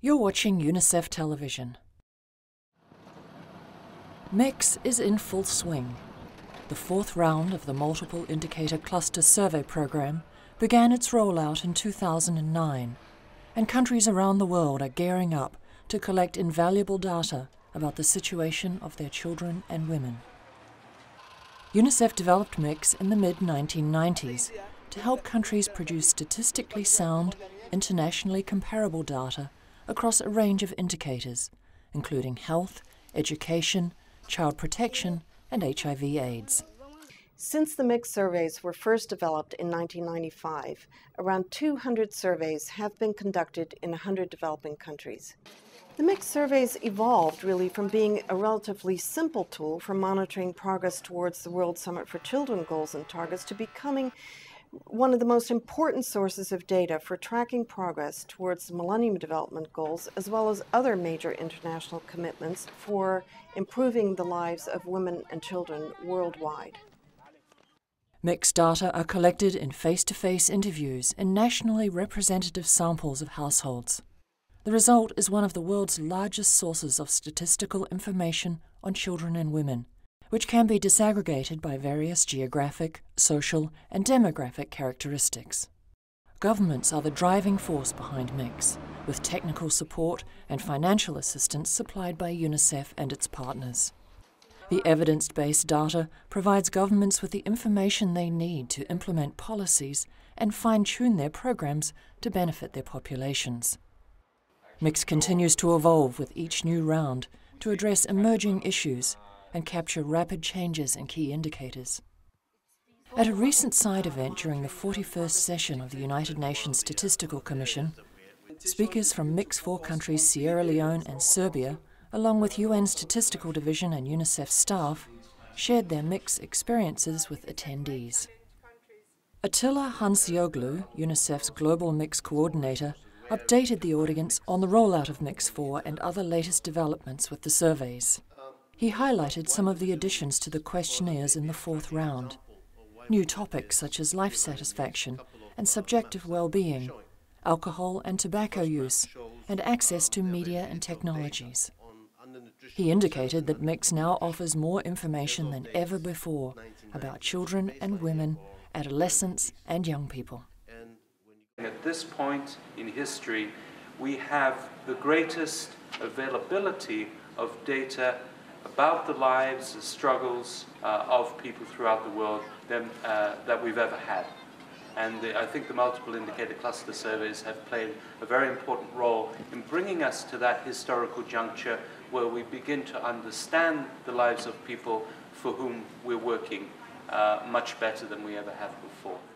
You're watching UNICEF television. MEX is in full swing. The fourth round of the Multiple Indicator Cluster Survey program began its rollout in 2009, and countries around the world are gearing up to collect invaluable data about the situation of their children and women. UNICEF developed MEX in the mid-1990s to help countries produce statistically sound, internationally comparable data across a range of indicators, including health, education, child protection, and HIV/AIDS. Since the MEX surveys were first developed in 1995, around 200 surveys have been conducted in 100 developing countries. The MEX surveys evolved really from being a relatively simple tool for monitoring progress towards the World Summit for Children goals and targets to becoming one of the most important sources of data for tracking progress towards the Millennium Development Goals, as well as other major international commitments for improving the lives of women and children worldwide. MEX data are collected in face-to-face interviews in nationally representative samples of households. The result is one of the world's largest sources of statistical information on children and women, which can be disaggregated by various geographic, social, and demographic characteristics. Governments are the driving force behind MEX, with technical support and financial assistance supplied by UNICEF and its partners. The evidence-based data provides governments with the information they need to implement policies and fine-tune their programs to benefit their populations. MEX continues to evolve with each new round to address emerging issues and capture rapid changes in key indicators. At a recent side event during the 41st session of the United Nations Statistical Commission, speakers from MEX 4 countries Sierra Leone and Serbia, along with UN Statistical Division and UNICEF staff, shared their MEX experiences with attendees. Attila Hansioglu, UNICEF's Global MEX Coordinator, updated the audience on the rollout of MEX 4 and other latest developments with the surveys. He highlighted some of the additions to the questionnaires in the fourth round. New topics such as life satisfaction and subjective well-being, alcohol and tobacco use, and access to media and technologies. He indicated that MEX now offers more information than ever before about children and women, adolescents and young people. At this point in history, we have the greatest availability of data about the lives and struggles of people throughout the world that we've ever had. And I think the multiple indicator cluster surveys have played a very important role in bringing us to that historical juncture where we begin to understand the lives of people for whom we're working much better than we ever have before.